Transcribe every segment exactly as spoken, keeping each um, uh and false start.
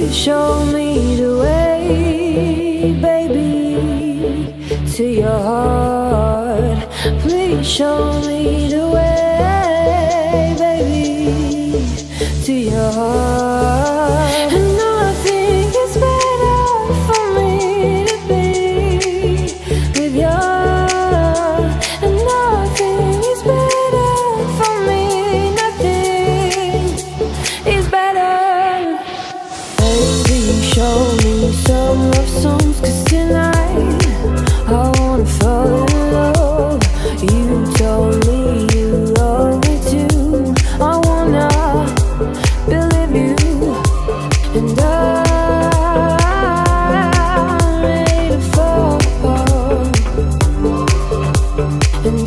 Please show me the way, baby, to your heart. Please show me the way, baby, to your heart. And I think it's better for me to be with you. And nothing is better for me, nothing is better. Baby, show me some love songs, 'cause tonight I wanna fall in love. You told me you love me too. I wanna believe you. And I'm ready to fall. And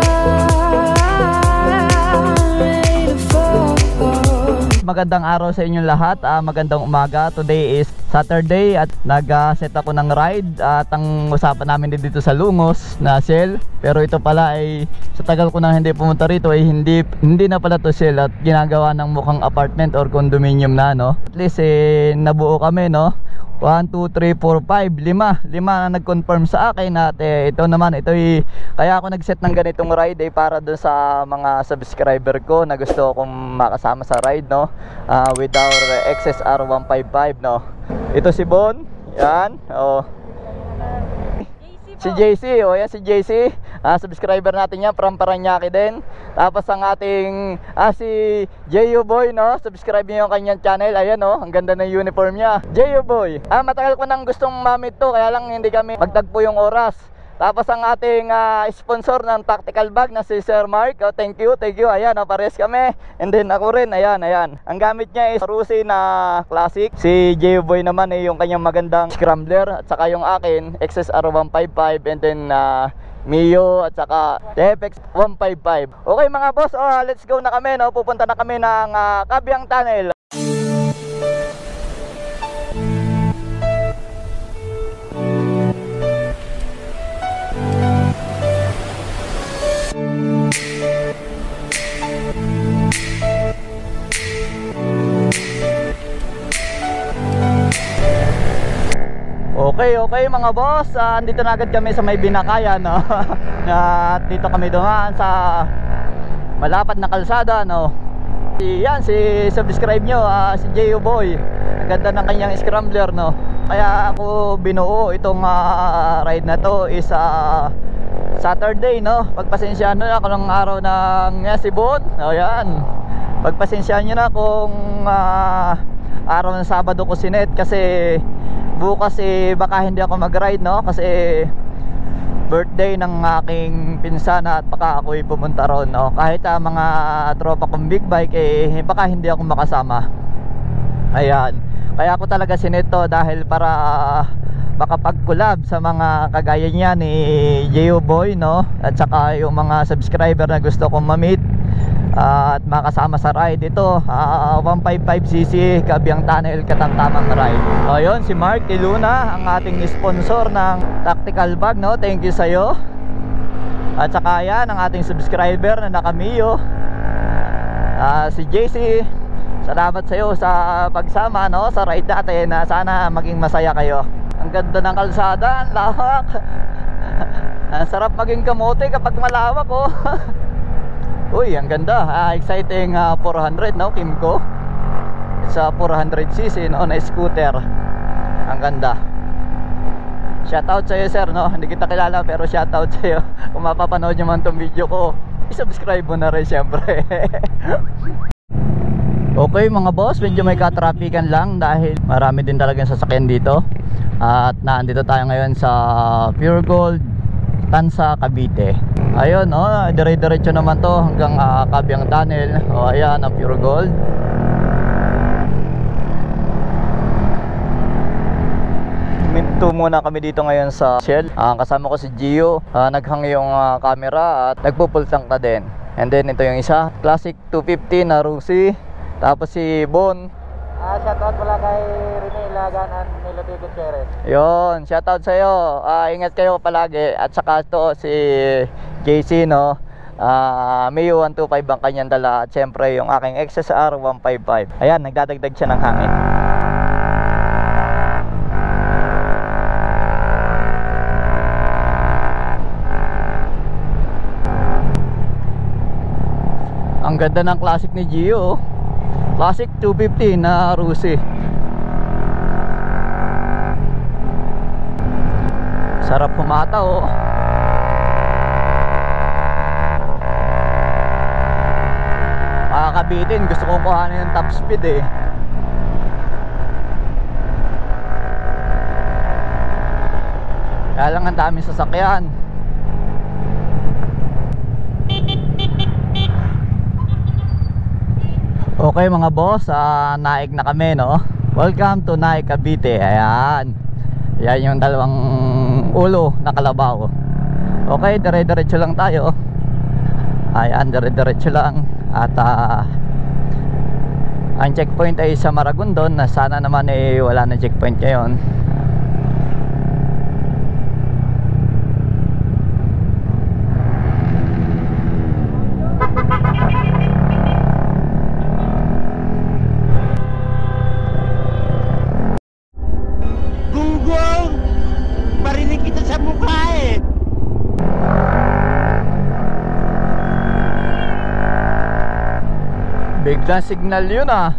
I'm ready to fall. Magandang araw sa inyong lahat, uh, magandang umaga. Today is Saturday at nag-set ako ng ride at ang usapan namin din dito sa Lungos na Shell. Pero ito pala ay sa tagal ko nang hindi pumunta rito ay hindi, hindi na pala to Shell at ginagawa ng mukhang apartment or condominium na, no? At least eh, nabuo kami, no? one, two, three, four, five, lima lima na nag-confirm sa akin at eh, ito naman, ito eh, kaya ako nag-set ng ganitong ride eh, para doon sa mga subscriber ko na gusto akong makasama sa ride, no? Uh, with our X S R one fifty-five, no? Ito si Bon, yan, oh. Si J C, o oh, yan si J C, uh, subscriber natin yan from Paranaque din. Tapos ang ating ah, si J U Boy, no? Subscribe niyo yung kanyang channel. Ayan, no? Ang ganda ng uniform niya. J U Boy, ah, matagal ko nang gustong mamit to, kaya lang hindi kami magtagpo yung oras. Tapos ang ating uh, sponsor ng tactical bag na si Sir Mark, oh, thank you, thank you. Ayan, oh, pares kami. And then ako rin, ayan, ayan. Ang gamit niya is Rusi na classic. Si J U Boy naman ay eh, yung kanyang magandang scrambler. At saka yung akin, X S R one fifty-five. And then uh, Mio at saka T F X one fifty-five. Okay mga boss, oh, let's go na kami, no? Pupunta na kami ng uh, Kabyang Tunnel. Okay, okay mga boss, uh, andito na agad kami sa may Binakayan, no? At dito kami dumaan sa malapad na kalsada, no? Yan, si subscribe nyo, uh, si J U Boy. Ang ganda ng kanyang scrambler, no? Kaya ako binuo itong uh, ride na to is uh, Saturday, no? Pagpasensyahan nyo na ako ng araw ng uh, Sibon. O yan, pagpasensyahan nyo na kung uh, araw ng Sabado ko sinet kasi bukas eh baka hindi ako mag-ride, no? Kasi birthday ng aking pinsana at baka ako'y pumunta ron, no? Kahit uh, mga tropa kong big bike eh baka hindi ako makasama. Ayan, kaya ako talaga sinito dahil para uh, makapag-collab sa mga kagaya niya ni J U Boy, no? At saka yung mga subscriber na gusto kong ma-meet uh, at makasama sa ride. Ito uh, one fifty-five c c Kabyang Tunnel katamtamang ride. O yun, si Mark Iluna, ang ating sponsor ng tactical bag, no? Thank you sa'yo. At saka yan, ang ating subscriber na nakamiyo, uh, si J C. Salamat sa'yo sa pagsama, no? Sa ride natin, na sana maging masaya kayo. Ang ganda ng kalsada, ang lawak. Ang sarap maging kamote kapag malawak, oh. Uy, ang ganda, uh, exciting uh, four hundred, no? Kimco sa four hundred c c, no? Na scooter. Ang ganda. Shoutout sa'yo, sir, no? Hindi kita kilala pero shoutout sa'yo. Kung mapapanood nyo man tong video ko, i-subscribe mo na rin syempre. Okay mga boss, medyo may katrapikan lang dahil marami din talagang sasakyan dito. At naandito tayo ngayon sa Pure Gold, Tansa, Cavite. Ayun, oh, dire-diretso naman to hanggang uh, Kabyang Tunnel. O, ayan ang Pure Gold. Minto muna kami dito ngayon sa Shell. uh, Kasama ko si Gio, uh, naghang yung uh, camera at nagpupultang ka din. And then ito yung isa, Classic two fifty na Rusi. Tapos si Bon. Ah, shoutout pala kay Rene Ilagan and Melody Gutierrez. Yun, shoutout sa'yo. uh, Ingat kayo palagi. At saka to si J C, no? uh, Mio one twenty-five ang kanyang dala. At syempre yung aking X S R one fifty-five. Ayan, nagdadagdag siya ng hangin. Ganda ng classic ni Gio. Classic two fifty na Rusi. Sarap humata oh. Makakabitin, gusto kong kuhanin yung top speed eh. Kaya lang ang daming sasakyan. Okay mga boss, uh, Naik na kami no. Welcome to Naik Cavite. Ayan. Yan yung dalawang ulo na kalabaw. Okay, dire-diretso lang tayo. Ayan, dire-diretso lang. At uh, ang checkpoint ay sa Maragondon, na sana naman eh wala na checkpoint ngayon. Gunggong! Marinig kita sa mukha eh! Biglang signal yun ah.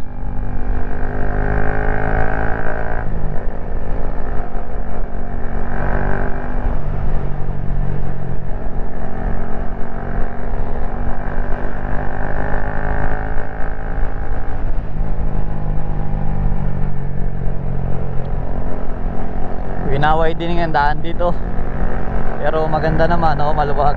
Winaway din ang daan dito. Pero maganda naman, oh, maluwag.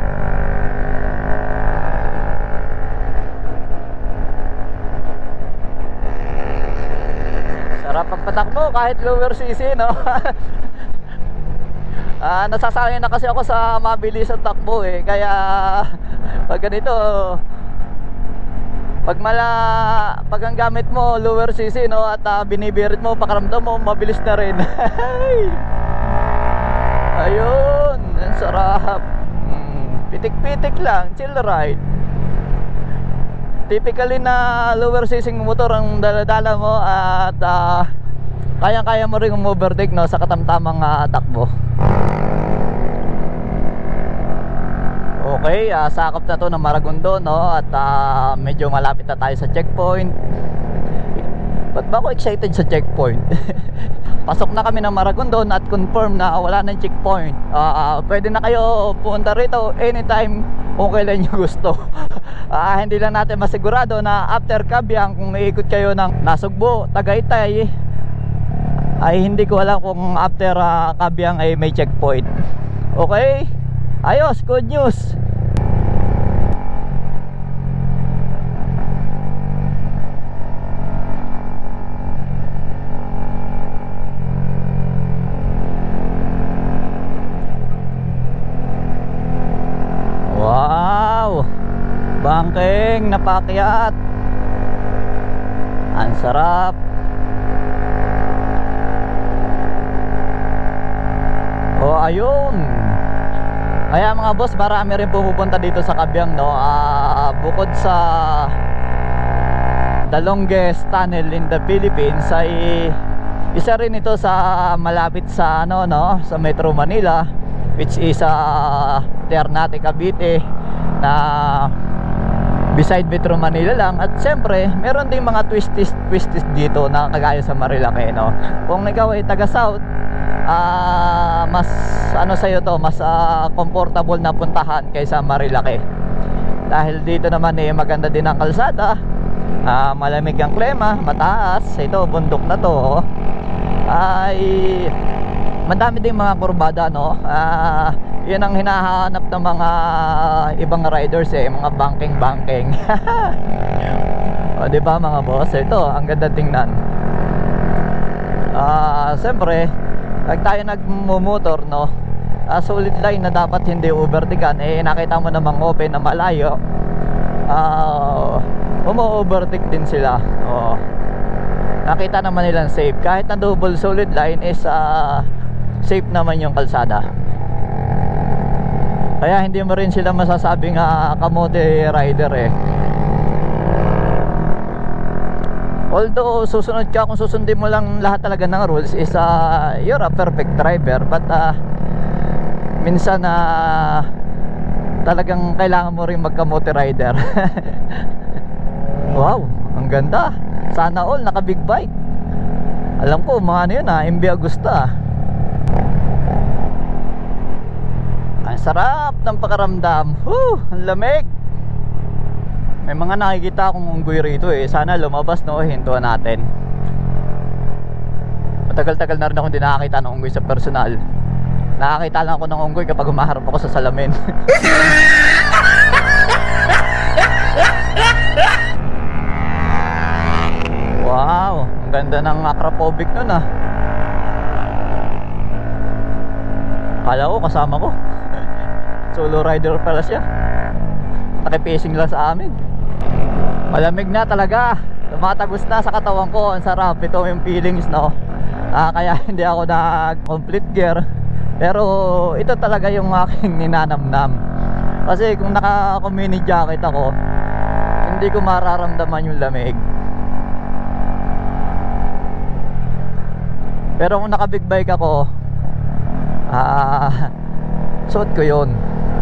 Sarap pagpatakbo kahit lower C C, no? Ah, nasasanay na kasi ako sa mabilis ang takbo eh. Kaya pag ganito, pag mala pag ang gamit mo lower C C, no, at uh, binibirit mo, pakaramdam mo mabilis na rin. Ayun, ang sarap. hmm, Pitik-pitik lang, chill ride. Typically na lower C C motor ang daladala mo. At uh, kayang-kaya mo rin um-overtake, no, sa katamtamang uh, takbo. Okay, uh, sakop na to ng Maragondon, no? At uh, medyo malapit na tayo sa checkpoint. Ba't ba ako excited sa checkpoint? Pasok na kami ng Maragondon at confirm na wala nang checkpoint. uh, uh, Pwede na kayo pumunta rito anytime kung kailan nyo gusto. uh, Hindi lang natin masigurado na after Cabiang, kung iikot kayo ng Nasugbo, Tagaytay, ay hindi ko alam kung after uh, Cabiang ay may checkpoint. Okay? Ayos, good news. Wow, bangking napakyat. Ang sarap. Oh, ayun. Kaya mga boss, marami rin pumupunta dito sa Cabiang, no? Uh, bukod sa the longest tunnel in the Philippines, ay isa rin ito sa malapit sa ano, no, sa Metro Manila, which is uh, Ternate, Cavite, na beside Metro Manila lang. At siyempre meron ding mga twisties twisties dito na kagaya sa Marilake, no? Kung ikaw ay taga South, uh, mas ano sa'yo to, mas uh, comfortable na puntahan kaysa Marilake. Dahil dito naman eh maganda din ang kalsada, uh, malamig ang klima, mataas. Ito, bundok na to, oh. Ay madami ding mga kurbada, no? Uh, yun ang hinahanap ng mga ibang riders eh, mga banking banking. O di ba mga boss, ito ang ganda tingnan. Ah, uh, siyempre pag tayo nagmumotor, no, uh, solid line na dapat hindi overtakean, eh nakita mo namang open na malayo, uh, umo-overtake din sila. Oh, nakita naman nilang safe. Kahit na double solid line is uh, safe naman yung kalsada. Kaya hindi mo rin sila masasabing uh, kamote rider eh. Although susunod ka, kung susundin mo lang lahat talaga ng rules, is uh, you're a perfect driver. But uh, minsan na uh, talagang kailangan mo rin magkamote rider. Wow, ang ganda. Sana all naka big bike. Alam ko mga ano yun ah, M V Agusta. Ang sarap ng pakaramdam. Whew, ang lamig. May mga nakikita akong unggoy rito eh. Sana lumabas, no, hintuan natin. Matagal-tagal na rin ako hindi nakakita ng unggoy sa personal. Nakakita lang ako ng unggoy kapag humaharap ako sa salamin. Wow, ang ganda ng acropovic nun ah. Kala ko kasama ko. Solo rider pala siya. Nakipacing lang sa amin. Malamig na talaga. Tumatagos na sa katawan ko. Ang sarap. Ito yung feelings, no. Ah, kaya hindi ako nag-complete gear. Pero ito talaga yung aking ninanamnam. Kasi kung naka-mini jacket ako, hindi ko mararamdaman yung lamig. Pero kung naka-big bike ako, ah, suot ko yun.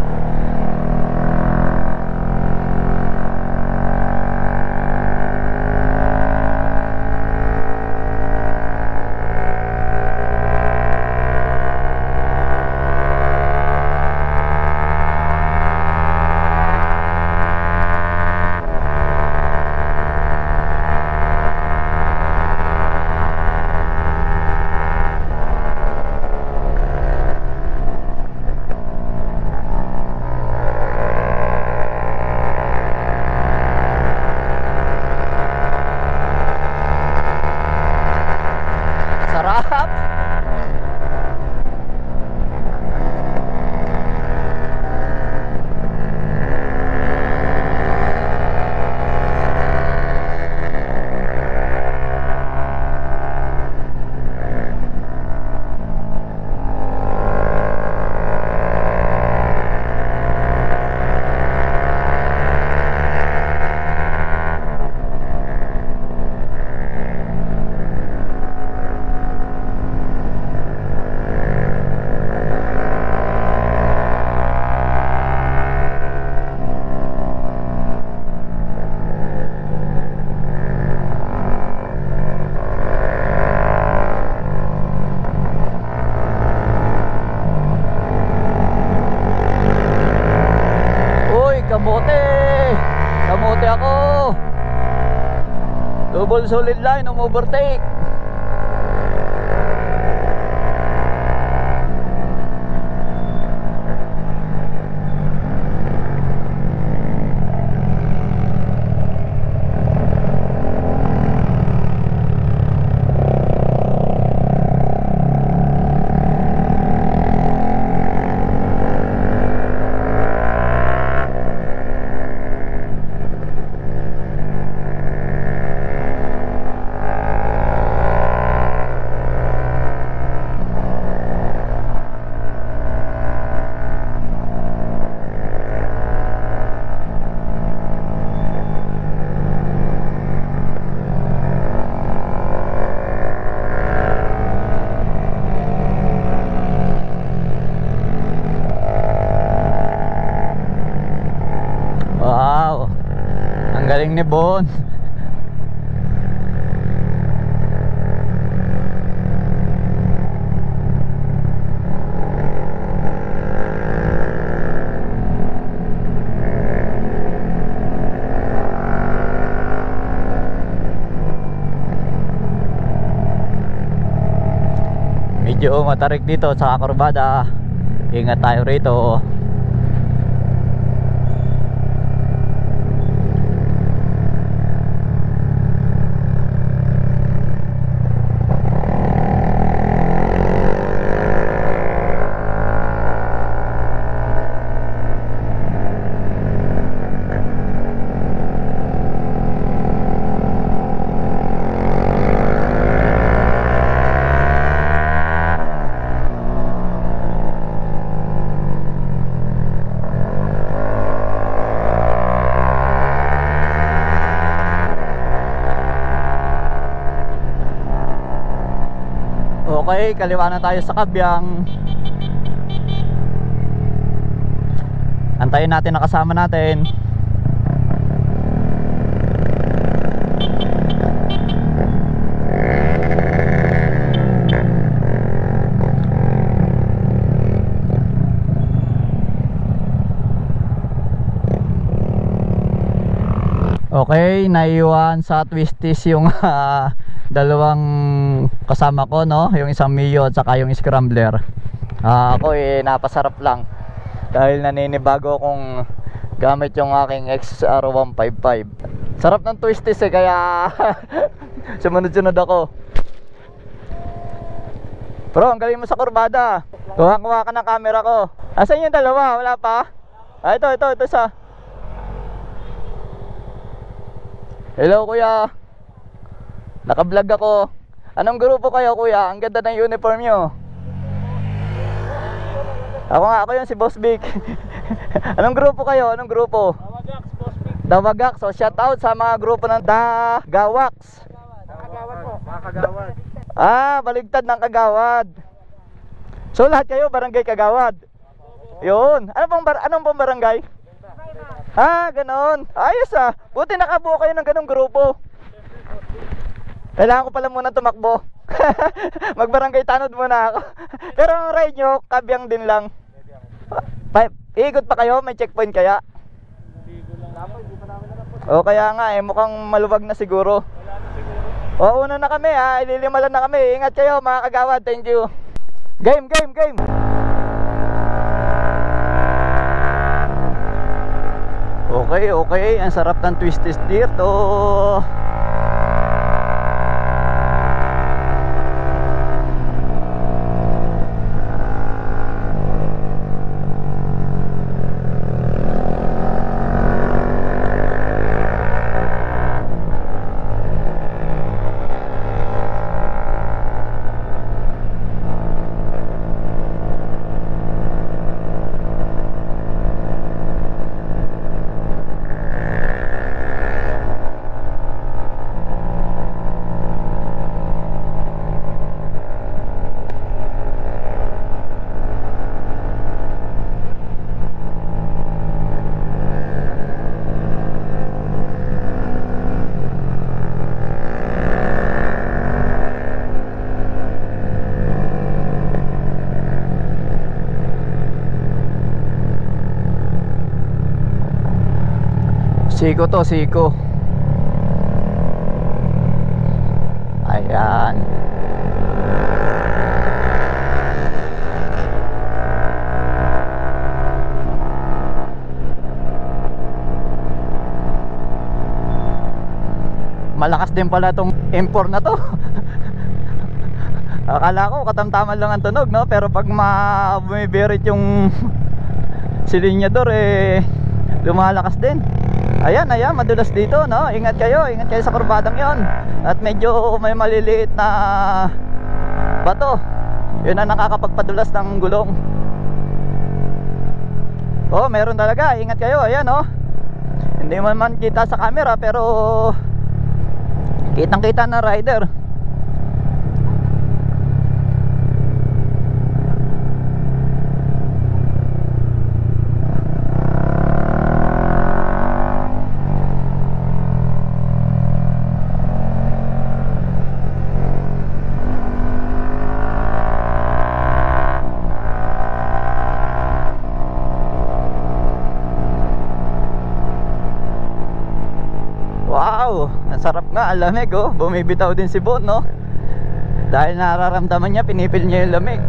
Double solid line ng overtake. Galing ni Bon. Medyo matarik dito sa kurbada. Ingat tayo rito. Okay, kaliwa na tayo sa Kabyang. Antayin natin na kasama natin. Okay, naiwan sa twisties yung uh, dalawang kasama ko, no? Yung isang Mio at saka yung scrambler. uh, Ako eh napasarap lang dahil naninibago kong gamit yung aking X R one fifty-five. Sarap ng twisties eh, kaya sumunod-sunod ako. Bro, ang galing mo sa kurbada. Kuha-kuha ka ng camera ko. Asan yung dalawa? Wala pa? Ah, ito, ito, ito sa. Hello kuya. Naka-vlog ako. Anong grupo kayo kuya? Ang ganda ng uniform nyo. Ako nga, ako yun si Boss Vic. Anong grupo kayo? Anong grupo? Dawagax, Boss Vic. Dawagax. So shout out sa mga grupo ng Dagawax. Nakagawad po. Nakagawad. Ah, baligtad ng Kagawad. So lahat kayo barangay Kagawad. Yun. Ano pong bar anong pong barangay? Ah, ganoon. Ayos ah. Buti nakabuo kayo ng ganung grupo. Kailangan ko pala muna tumakbo. Magbarangay tanod muna ako. Pero ang ride nyo, kabyang din lang. Pa Iikot pa kayo? May checkpoint kaya? O kaya nga eh, mukhang maluwag na siguro. O una na kami ha, ililimalan na kami. Ingat kayo mga Kagawad, thank you. Game, game, game. Okay, okay, ang sarap ng twisties dito. Siko to, siko. Ayan. Malakas din pala tong M four na to. Akala ko katamtaman lang ang tunog, no? Pero pag ma-bumibirit yung silinyador eh, lumalakas din. Ayan, ayan, madulas dito, no? Ingat kayo, ingat kayo sa kurbadang yon. At medyo may maliliit na bato. Yun ang nakakapagpadulas ng gulong. Oh, meron talaga, ingat kayo, ayan, oh. Hindi man man kita sa camera, pero kitang kita ng rider. Wow, ang sarap nga, ang lamig oh. Bumibitaw din si Bon, no? Dahil nararamdaman niya, pinipil niya yung lamig.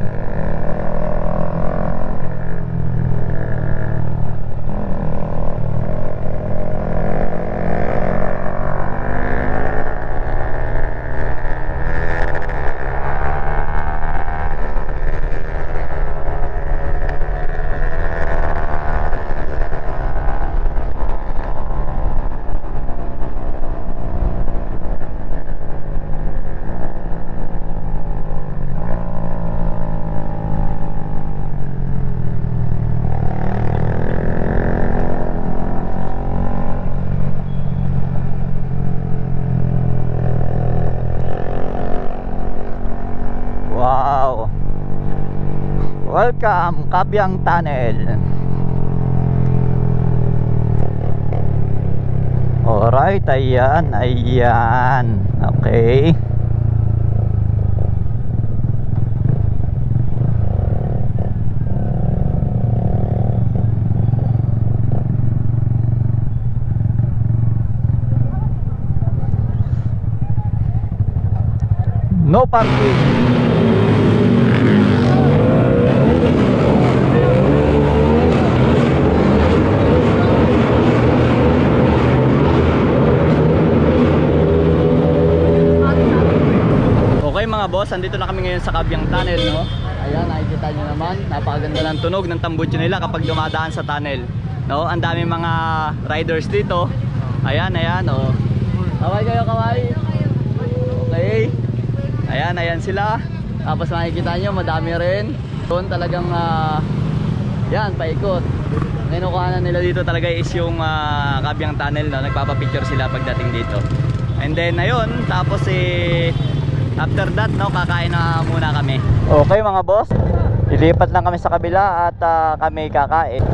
Welcome, Kabyang Tunnel. Alright, ayan, ayan. Okay. No parking. Okay mga boss, andito na kami ngayon sa Kabyang Tunnel, no? Ayan, nakikita nyo naman, napakaganda ng tunog ng tambutso nila kapag dumadaan sa tunnel, no? Ang dami mga riders dito. Ayan, ayan, oh. Kaway kayo, kaway. Okay. Ayan, ayan sila. Tapos makikita nyo, madami rin. Doon talagang, uh, yan, paikot. Kinukuhanan nila dito talaga is yung uh, Kabyang Tunnel, no? Nagpapapicture sila pagdating dito. And then, ayun, tapos eh, after that, no, kakain na muna kami. Okay mga boss, ilipat lang kami sa kabila at uh, kami kakain.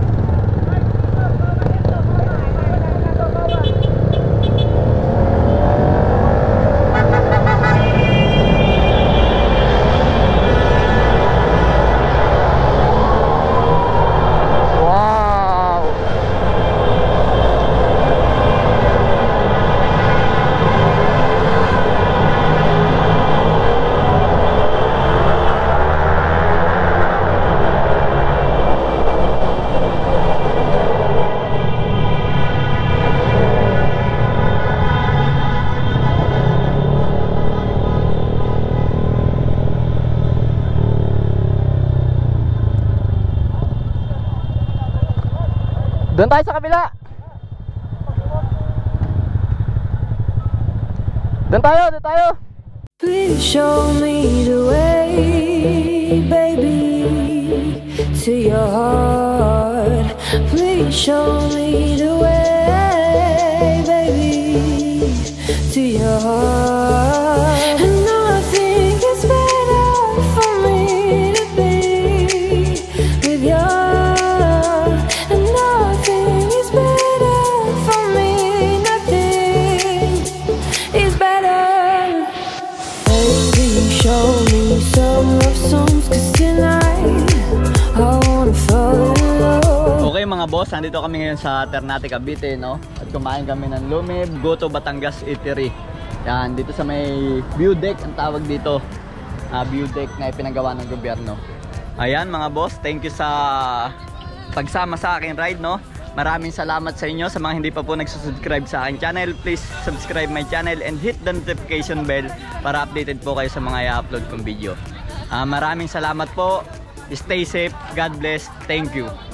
Doon tayo sa kabila. Doon tayo, doon tayo. Please show me the way, baby, to your heart. Please show me the way, baby, to your heart. And I think it's better for me to be with you. Okay mga boss, nandito kami ngayon sa Ternate, Cavite, no? At kumain kami ng Lumib Goto Batangas Eatery. Yan, dito sa may view deck ang tawag dito. Uh, view deck na ipinagawa ng gobyerno. Ayan mga boss, thank you sa pagsama sa akin ride, no? Maraming salamat sa inyo. Sa mga hindi pa po nagsusubscribe sa akin channel, please subscribe my channel and hit the notification bell para updated po kayo sa mga i-upload kong video. Uh, maraming salamat po. Stay safe. God bless. Thank you.